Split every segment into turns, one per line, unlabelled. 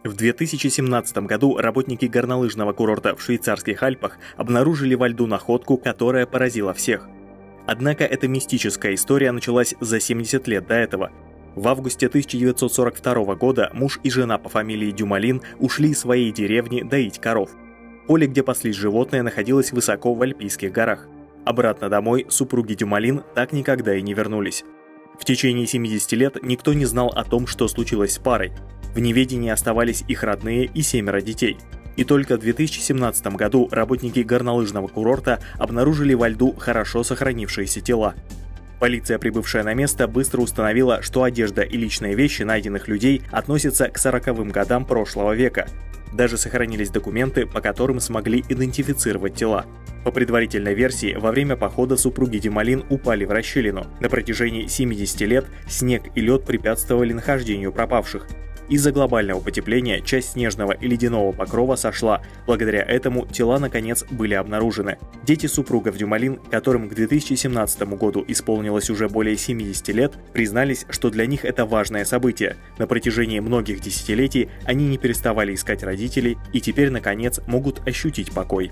В 2017 году работники горнолыжного курорта в швейцарских Альпах обнаружили во льду находку, которая поразила всех. Однако эта мистическая история началась за 70 лет до этого. В августе 1942 года муж и жена по фамилии Дюмалин ушли из своей деревни доить коров. Поле, где паслись животные, находилось высоко в Альпийских горах. Обратно домой супруги Дюмалин так никогда и не вернулись. В течение 70 лет никто не знал о том, что случилось с парой. В неведении оставались их родные и 7 детей. И только в 2017 году работники горнолыжного курорта обнаружили во льду хорошо сохранившиеся тела. Полиция, прибывшая на место, быстро установила, что одежда и личные вещи найденных людей относятся к 40-м годам прошлого века. Даже сохранились документы, по которым смогли идентифицировать тела. По предварительной версии, во время похода супруги Дюмалин упали в расщелину. На протяжении 70 лет снег и лед препятствовали нахождению пропавших. Из-за глобального потепления часть снежного и ледяного покрова сошла. Благодаря этому тела наконец были обнаружены. Дети супругов Дюмалин, которым к 2017 году исполнилось уже более 70 лет, признались, что для них это важное событие. На протяжении многих десятилетий они не переставали искать родителей и теперь наконец могут ощутить покой.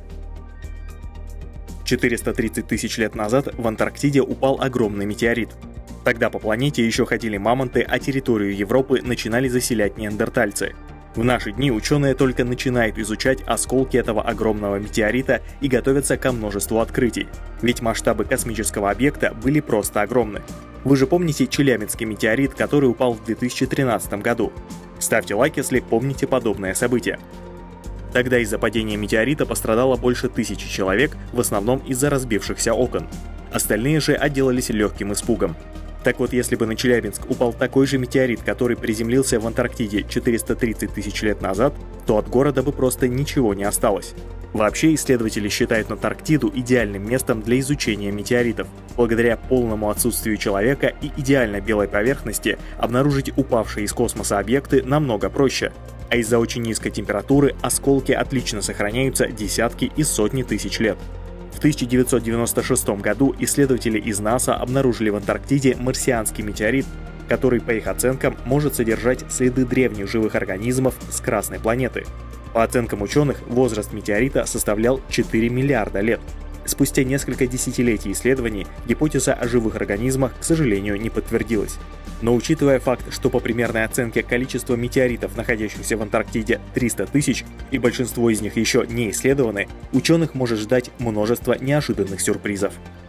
430 тысяч лет назад в Антарктиде упал огромный метеорит. Тогда по планете еще ходили мамонты, а территорию Европы начинали заселять неандертальцы. В наши дни ученые только начинают изучать осколки этого огромного метеорита и готовятся ко множеству открытий. Ведь масштабы космического объекта были просто огромны. Вы же помните Челябинский метеорит, который упал в 2013 году? Ставьте лайк, если помните подобное событие. Тогда из-за падения метеорита пострадало больше 1000 человек, в основном из-за разбившихся окон. Остальные же отделались легким испугом. Так вот, если бы на Челябинск упал такой же метеорит, который приземлился в Антарктиде 430 тысяч лет назад, то от города бы просто ничего не осталось. Вообще, исследователи считают Антарктиду идеальным местом для изучения метеоритов. Благодаря полному отсутствию человека и идеально белой поверхности обнаружить упавшие из космоса объекты намного проще. А из-за очень низкой температуры осколки отлично сохраняются десятки и сотни тысяч лет. В 1996 году исследователи из НАСА обнаружили в Антарктиде марсианский метеорит, который, по их оценкам, может содержать следы древних живых организмов с Красной планеты. По оценкам ученых, возраст метеорита составлял 4 миллиарда лет. Спустя несколько десятилетий исследований гипотеза о живых организмах, к сожалению, не подтвердилась. Но учитывая факт, что по примерной оценке количество метеоритов, находящихся в Антарктиде, 300 тысяч, и большинство из них еще не исследованы, ученых может ждать множество неожиданных сюрпризов.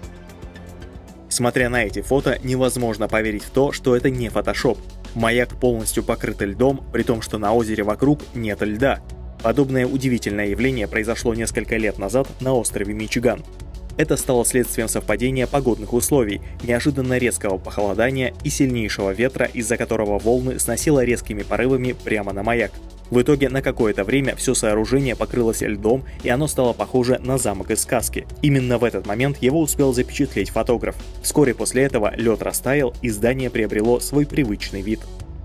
Смотря на эти фото, невозможно поверить в то, что это не фотошоп. Маяк полностью покрыт льдом, при том, что на озере вокруг нет льда. Подобное удивительное явление произошло несколько лет назад на острове Мичиган. Это стало следствием совпадения погодных условий, неожиданно резкого похолодания и сильнейшего ветра, из-за которого волны сносило резкими порывами прямо на маяк. В итоге на какое-то время все сооружение покрылось льдом, и оно стало похоже на замок из сказки. Именно в этот момент его успел запечатлеть фотограф. Вскоре после этого лед растаял, и здание приобрело свой привычный вид.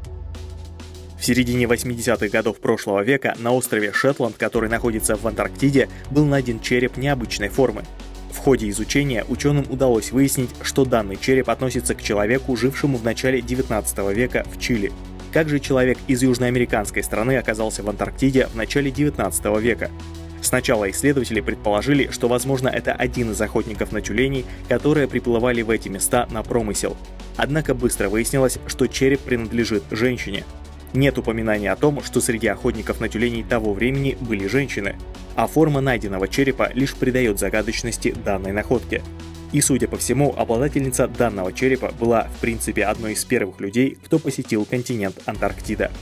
В середине 80-х годов прошлого века на острове Шетланд, который находится в Антарктиде, был найден череп необычной формы. В ходе изучения ученым удалось выяснить, что данный череп относится к человеку, жившему в начале 19 века в Чили. Как же человек из южноамериканской страны оказался в Антарктиде в начале 19 века? Сначала исследователи предположили, что, возможно, это один из охотников на тюленей, которые приплывали в эти места на промысел. Однако быстро выяснилось, что череп принадлежит женщине. Нет упоминания о том, что среди охотников на тюленей того времени были женщины, а форма найденного черепа лишь придает загадочности данной находке. И, судя по всему, обладательница данного черепа была, в принципе, одной из первых людей, кто посетил континент Антарктида.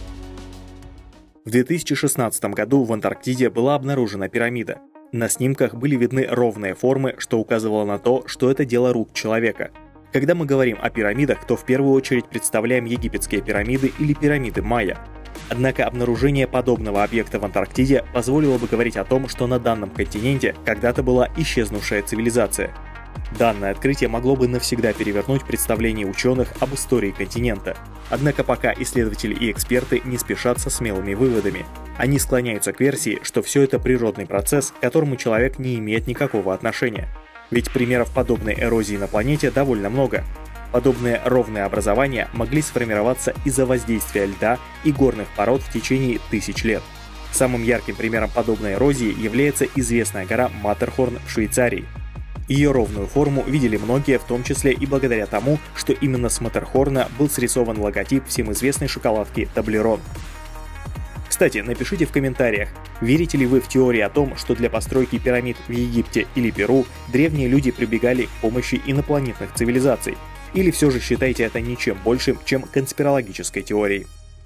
В 2016 году в Антарктиде была обнаружена пирамида. На снимках были видны ровные формы, что указывало на то, что это дело рук человека. Когда мы говорим о пирамидах, то в первую очередь представляем египетские пирамиды или пирамиды майя. Однако обнаружение подобного объекта в Антарктиде позволило бы говорить о том, что на данном континенте когда-то была исчезнувшая цивилизация. Данное открытие могло бы навсегда перевернуть представление ученых об истории континента. Однако пока исследователи и эксперты не спешат со смелыми выводами. Они склоняются к версии, что все это природный процесс, к которому человек не имеет никакого отношения. Ведь примеров подобной эрозии на планете довольно много. Подобные ровные образования могли сформироваться из-за воздействия льда и горных пород в течение тысяч лет. Самым ярким примером подобной эрозии является известная гора Маттерхорн в Швейцарии. Ее ровную форму видели многие, в том числе и благодаря тому, что именно с Маттерхорна был срисован логотип всем известной шоколадки Toblerone. Кстати, напишите в комментариях, верите ли вы в теории о том, что для постройки пирамид в Египте или Перу древние люди прибегали к помощи инопланетных цивилизаций, или все же считаете это ничем большим, чем конспирологической теорией.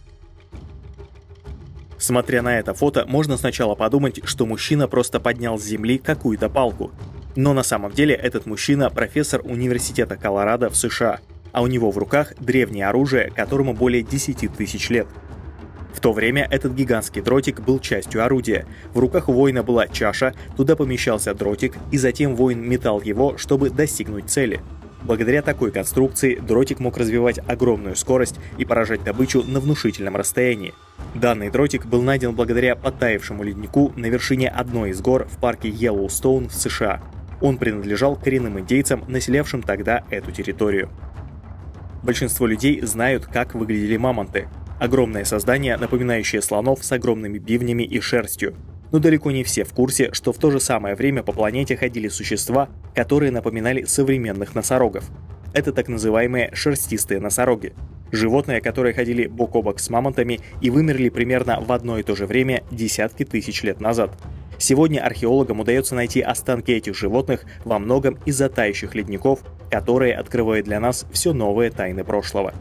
Смотря на это фото, можно сначала подумать, что мужчина просто поднял с земли какую-то палку. Но на самом деле этот мужчина – профессор университета Колорадо в США, а у него в руках древнее оружие, которому более 10 тысяч лет. В то время этот гигантский дротик был частью орудия. В руках воина была чаша, туда помещался дротик, и затем воин метал его, чтобы достигнуть цели. Благодаря такой конструкции дротик мог развивать огромную скорость и поражать добычу на внушительном расстоянии. Данный дротик был найден благодаря подтаявшему леднику на вершине одной из гор в парке Йеллоустоун в США. Он принадлежал коренным индейцам, населявшим тогда эту территорию. Большинство людей знают, как выглядели мамонты. Огромное создание, напоминающее слонов с огромными бивнями и шерстью. Но далеко не все в курсе, что в то же самое время по планете ходили существа, которые напоминали современных носорогов. Это так называемые шерстистые носороги. Животные, которые ходили бок о бок с мамонтами и вымерли примерно в одно и то же время десятки тысяч лет назад. Сегодня археологам удается найти останки этих животных во многом из-за тающих ледников, которые открывают для нас все новые тайны прошлого.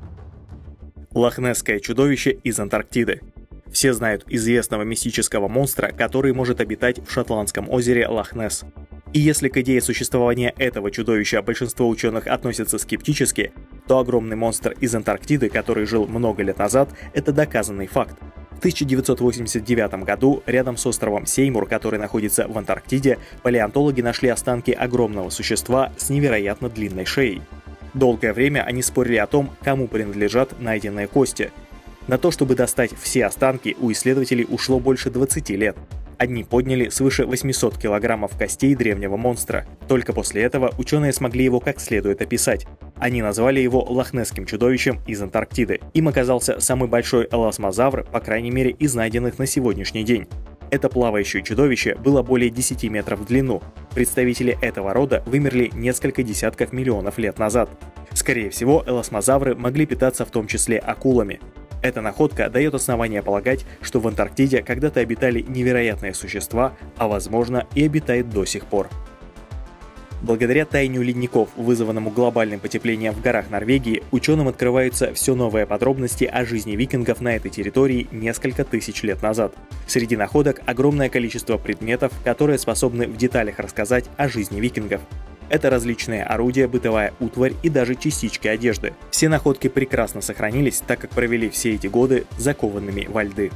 Лохнесское чудовище из Антарктиды. Все знают известного мистического монстра, который может обитать в шотландском озере Лох-Несс. И если к идее существования этого чудовища большинство ученых относятся скептически, то огромный монстр из Антарктиды, который жил много лет назад, это доказанный факт. В 1989 году рядом с островом Сеймур, который находится в Антарктиде, палеонтологи нашли останки огромного существа с невероятно длинной шеей. Долгое время они спорили о том, кому принадлежат найденные кости. На то, чтобы достать все останки, у исследователей ушло больше 20 лет. Одни подняли свыше 800 килограммов костей древнего монстра. Только после этого ученые смогли его как следует описать. Они назвали его лохнесским чудовищем из Антарктиды. Им оказался самый большой эласмозавр, по крайней мере, из найденных на сегодняшний день. Это плавающее чудовище было более 10 метров в длину. Представители этого рода вымерли несколько десятков миллионов лет назад. Скорее всего, эласмозавры могли питаться в том числе акулами. Эта находка дает основание полагать, что в Антарктиде когда-то обитали невероятные существа, а возможно и обитает до сих пор. Благодаря таянию ледников, вызванному глобальным потеплением в горах Норвегии, ученым открываются все новые подробности о жизни викингов на этой территории несколько тысяч лет назад. Среди находок огромное количество предметов, которые способны в деталях рассказать о жизни викингов. Это различные орудия, бытовая утварь и даже частички одежды. Все находки прекрасно сохранились, так как провели все эти годы закованными во льды.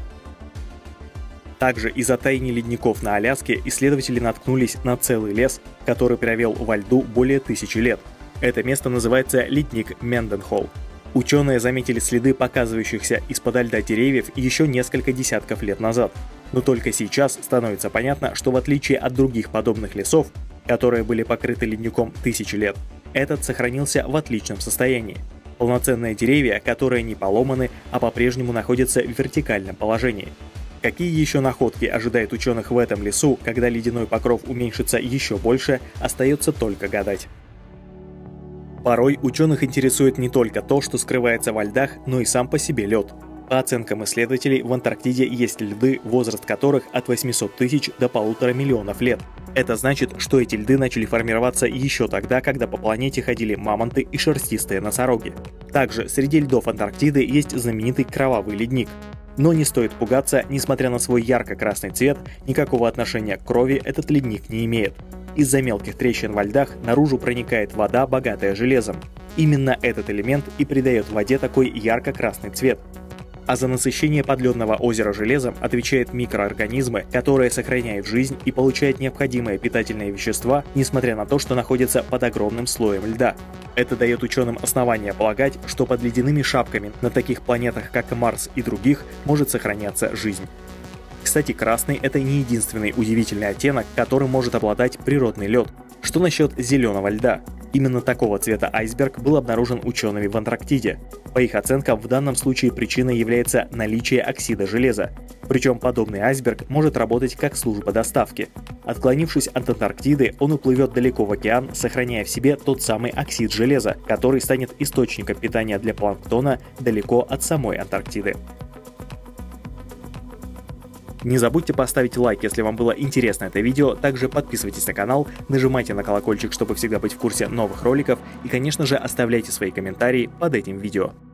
Также из-за таяния ледников на Аляске исследователи наткнулись на целый лес, который провел во льду более 1000 лет. Это место называется ледник Менденхолл. Ученые заметили следы показывающихся из-под льда деревьев еще несколько десятков лет назад. Но только сейчас становится понятно, что в отличие от других подобных лесов, которые были покрыты ледником 1000 лет, этот сохранился в отличном состоянии. Полноценные деревья, которые не поломаны, а по-прежнему находятся в вертикальном положении. Какие еще находки ожидают ученых в этом лесу, когда ледяной покров уменьшится еще больше, остается только гадать. Порой ученых интересует не только то, что скрывается во льдах, но и сам по себе лед. По оценкам исследователей, в Антарктиде есть льды, возраст которых от 800 тысяч до 1,5 миллиона лет. Это значит, что эти льды начали формироваться еще тогда, когда по планете ходили мамонты и шерстистые носороги. Также среди льдов Антарктиды есть знаменитый кровавый ледник. Но не стоит пугаться, несмотря на свой ярко-красный цвет, никакого отношения к крови этот ледник не имеет. Из-за мелких трещин во льдах наружу проникает вода, богатая железом. Именно этот элемент и придает воде такой ярко-красный цвет. А за насыщение подледного озера железом отвечают микроорганизмы, которые сохраняют жизнь и получают необходимые питательные вещества, несмотря на то, что находятся под огромным слоем льда. Это дает ученым основания полагать, что под ледяными шапками на таких планетах, как Марс и других, может сохраняться жизнь. Кстати, красный – это не единственный удивительный оттенок, которым может обладать природный лед. Что насчет зеленого льда? Именно такого цвета айсберг был обнаружен учеными в Антарктиде. По их оценкам, в данном случае причиной является наличие оксида железа. Причем подобный айсберг может работать как служба доставки. Отклонившись от Антарктиды, он уплывет далеко в океан, сохраняя в себе тот самый оксид железа, который станет источником питания для планктона далеко от самой Антарктиды. Не забудьте поставить лайк, если вам было интересно это видео, также подписывайтесь на канал, нажимайте на колокольчик, чтобы всегда быть в курсе новых роликов и, конечно же, оставляйте свои комментарии под этим видео.